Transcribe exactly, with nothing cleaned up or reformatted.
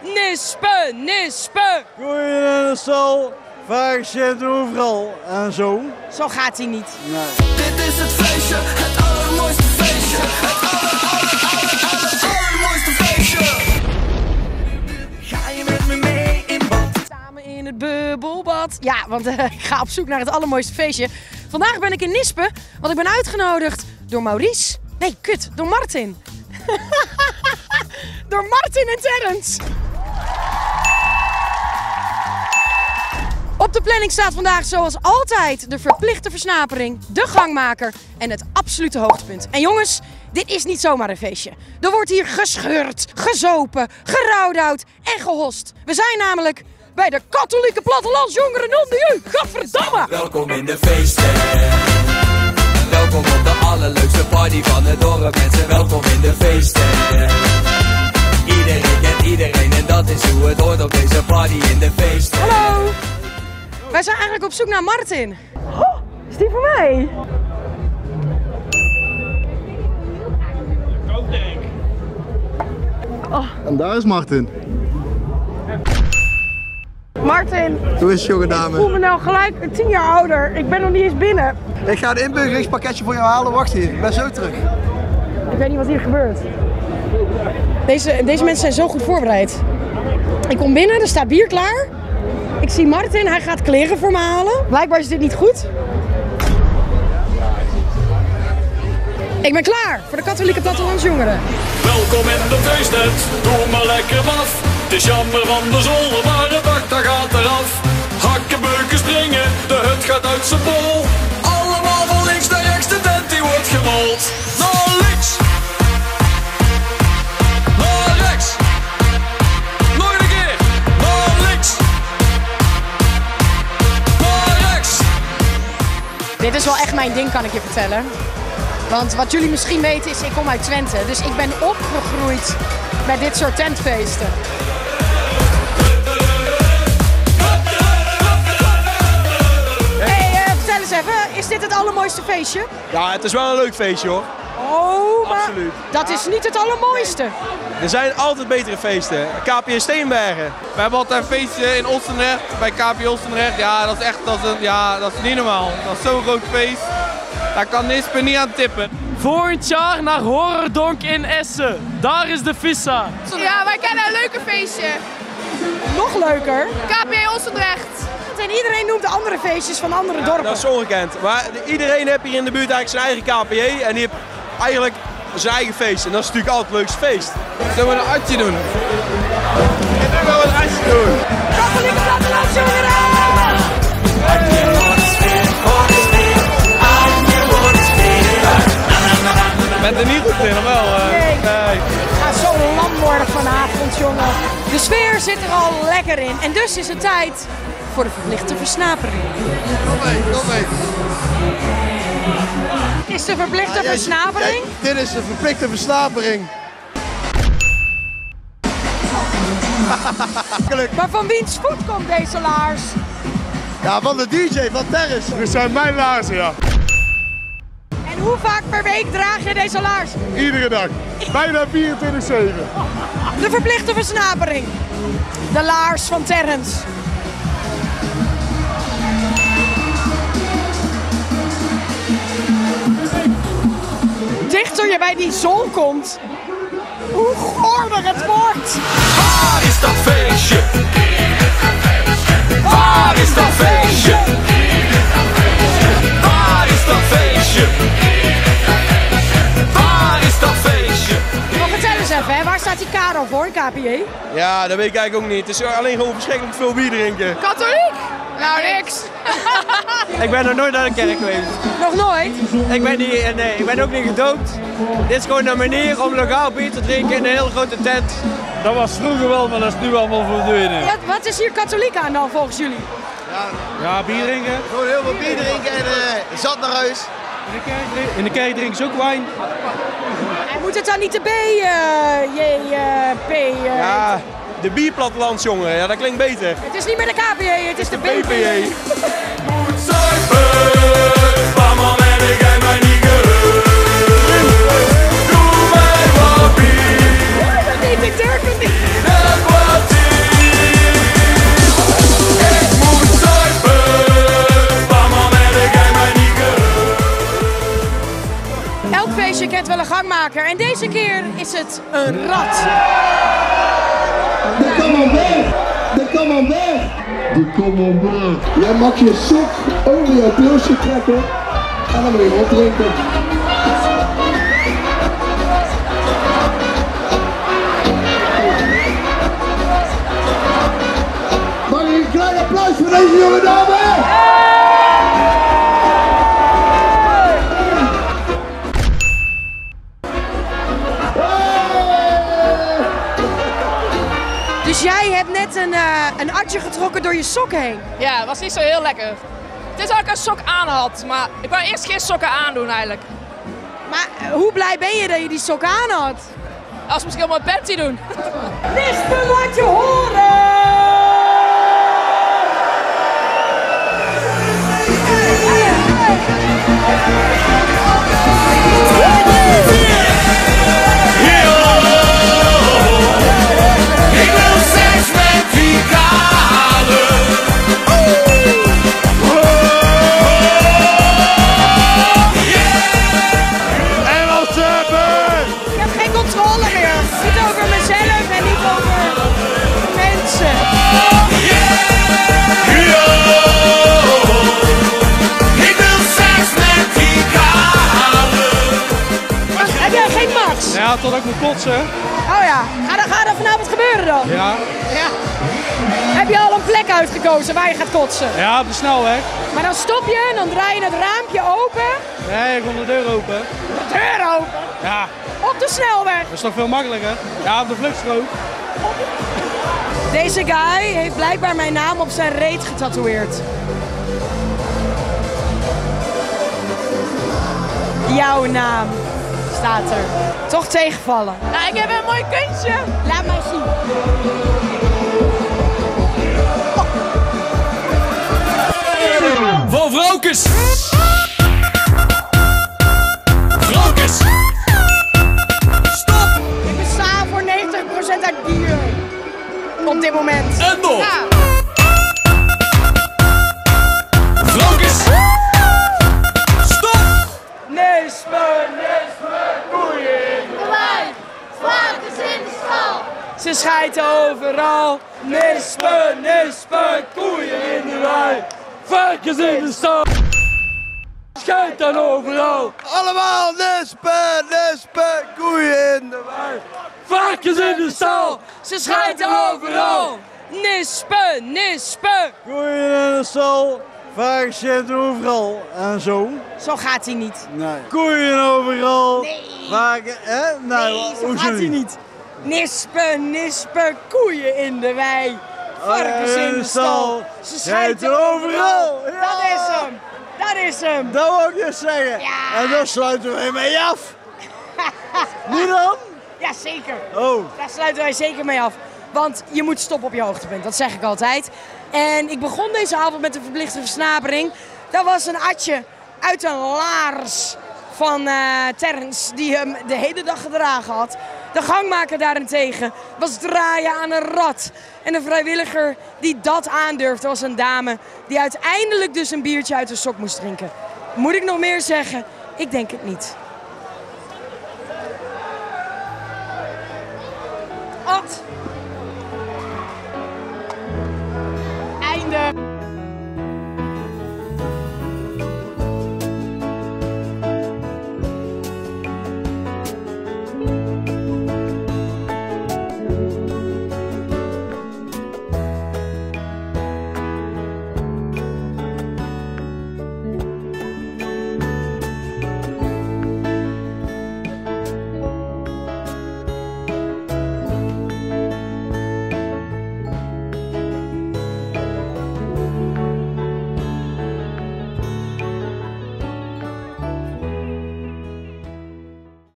Nispen, Nispen! Goeie in de stal, vaak zit overal en zo. Zo gaat hij niet. Nee. Dit is het feestje, het allermooiste feestje. Het aller, aller, aller, aller, allermooiste feestje. Ga je met me mee in bad? Samen in het bubbelbad. Ja, want uh, ik ga op zoek naar het allermooiste feestje. Vandaag ben ik in Nispen, want ik ben uitgenodigd door Maurice. Nee, kut, door Martin. Door Martin en Terrence. Op de planning staat vandaag zoals altijd de verplichte versnapering, de gangmaker en het absolute hoogtepunt. En jongens, dit is niet zomaar een feestje. Er wordt hier gescheurd, gezopen, gerouwdout en gehost. We zijn namelijk bij de katholieke plattelandsjongeren non de U. Gadverdamme! Welkom in de feesten. Welkom op de allerleukste party van het dorp. Mensen, welkom in de feesten. Iedereen kent iedereen en dat is hoe het hoort op deze party in de feesten. Hallo! Wij zijn eigenlijk op zoek naar Martin. Oh, is die voor mij? Oh. En daar is Martin. Martin, Hoe is het, jonge dame? ik voel me nou gelijk tien jaar ouder. Ik ben nog niet eens binnen. Ik ga een inburgeringspakketje voor jou halen. Wacht hier, ik ben zo terug. Ik weet niet wat hier gebeurt. Deze, deze mensen zijn zo goed voorbereid. Ik kom binnen, er staat bier klaar. Ik zie Martin, hij gaat kleren voor me halen. Blijkbaar is dit niet goed. Ik ben klaar voor de katholieke plattelandsjongeren. Welkom in de feestnet, doe maar lekker af. Het is jammer van de zolder, maar het dak dat gaat eraf. Hakken, beuken, springen, de hut gaat uit zijn bol. Allemaal van links naar rechts, de tent die wordt gerold. Naar links. Naar rechts. Nog een keer. Naar links. Naar rechts. Dit is wel echt mijn ding, kan ik je vertellen. Want wat jullie misschien weten is, ik kom uit Twente. Dus ik ben opgegroeid bij dit soort tentfeesten. Hey, uh, vertel eens even, is dit het allermooiste feestje? Ja, het is wel een leuk feestje hoor. Oh, maar Absoluut. dat is niet het allermooiste. Er zijn altijd betere feesten. K P N Steenbergen. We hebben altijd een feestje in Oostenrecht, bij K P Oostenrecht. Ja, dat is echt dat is een, ja, dat is niet normaal. Dat is zo'n groot feest. Daar kan Nispen niet aan tippen. Volgend jaar naar Horrordonk in Essen. Daar is de vissa. Ja, wij kennen een leuke feestje. Nog leuker. K P Oostenrecht. En iedereen noemt de andere feestjes van andere dorpen. Dat is ongekend. Maar iedereen heeft hier in de buurt eigenlijk zijn eigen K P J. En die heeft eigenlijk zijn eigen feest. En dat is natuurlijk altijd het leukste feest. Zullen we een atje doen? En nu gaan we een atje doen. Katholieke plattelandsjongeren! Ik ben er niet goed in, wel. Uh, Nee. nee. Ik ga zo lam worden vanavond, jongen. De sfeer zit er al lekker in. En dus is het tijd voor de verplichte versnapering. Kom mee, kom mee. Is de verplichte versnapering? Ja, dit is de verplichte versnapering. Maar van wiens voet komt deze laars? Ja, van de D J, van Terrence. Dit zijn mijn laarzen, ja. En hoe vaak per week draag je deze laars? Iedere dag. Bijna vierentwintig zeven. De verplichte versnapering. De laars van Terrence. Dichter je bij die zon komt, hoe goorder het wordt. Waar is dat feestje? Waar is dat feestje? Waar is dat feestje? Waar is dat feestje? Maar vertel eens even, hè, waar staat die Karel voor, K P J? Ja, dat weet ik eigenlijk ook niet. Het is alleen gewoon verschrikkelijk veel bier drinken. Katholiek? Nou, niks. Ik ben nog nooit naar de kerk geweest. Nog nooit? Ik ben, niet, nee, ik ben ook niet gedoopt. Dit is gewoon een manier om legaal bier te drinken in een hele grote tent. Dat was vroeger wel, maar dat is nu allemaal verdwenen. Wat, wat is hier katholiek aan dan volgens jullie? Ja, bier drinken. Gewoon heel veel bier drinken en uh, zat naar huis. In de kerk, drink- in de kerk drinken ze ook wijn. En moet het dan niet de B, uh, J, uh, P? Uh, Ja, de bierplattelandsjongeren. Ja, dat klinkt beter. Het is niet meer de K P J, het is de, De B P J. Moet zuipen, maar man heb ik mij niet gehoord. Doe mij wat bier. Ik durf het niet. Net wat gangmaker. En deze keer is het een rat. De camembert! De camembert! De camembert! Jij mag je sok over jouw pilsje trekken en dan moet je opdrinken. Mag je een klein applaus voor deze jonge dame? Dus jij hebt net een, uh, een atje getrokken door je sok heen. Ja, dat was niet zo heel lekker. Het is dat ik een sok aan had, maar ik wou eerst geen sokken aandoen eigenlijk. Maar uh, hoe blij ben je dat je die sok aan had? Als we misschien wel mijn panty doen. Lispen wat je horen! Ik wil seks met Vicale. En wat ze hebben! Ik heb geen controle meer. Niet over mezelf en niet over mensen. Ik wil seks met Vicale. Heb jij geen max? Ja, tot ik moet kotsen. Oh ja, ga er, ga er vanavond gebeuren dan? Ja. Ja. Heb je al een plek uitgekozen waar je gaat kotsen? Ja, op de snelweg. Maar dan stop je en dan draai je het raampje open. Nee, ik wil de deur open. De deur open. Ja, Op de snelweg. dat is toch veel makkelijker? Ja, op de vluchtstrook. Deze guy heeft blijkbaar mijn naam op zijn reet getatoeëerd. Jouw naam staat er. Toch tegenvallen. Nou, ik heb een mooi kunstje. Laat mij zien. Voor vrouwkes. Vrouwkes. Stop. Ik besta voor negentig procent uit bier. Op dit moment. En door. Ja. Vrouwkes. Stop. Nispen, nispen, koeien in de wei. Varkens in de stal. Ze schijten overal. Nispen, nispen, koeien in de wei. Varkens in de stal. Schijten overal. Allemaal nispen, nispen, koeien in de wei. Varkens in de stal. Ze schijten overal. Nispen, nispen. Koeien in de stal, varkens zitten overal en zo. Zo gaat hij niet. Nee. Koeien overal, Nee. varkens, hè? Nee, Nee, zo hoezo gaat hij niet. Nispen, nispen, koeien in de wei. Varkens in de stal. Ze schijten overal. Ja. Dat is hem. Dat is hem. Dat wou ik eens zeggen. Ja. En dan sluiten we mee af. Niet dan? Ja, zeker. Oh. Daar sluiten wij zeker mee af. Want je moet stoppen op je hoogtepunt, dat zeg ik altijd. En ik begon deze avond met een verplichte versnapering. Dat was een atje uit een laars van uh, Terrence, die hem de hele dag gedragen had. De gangmaker daarentegen was draaien aan een rat. En de vrijwilliger die dat aandurfde was een dame die uiteindelijk dus een biertje uit de sok moest drinken. Moet ik nog meer zeggen? Ik denk het niet. Ad. Einde.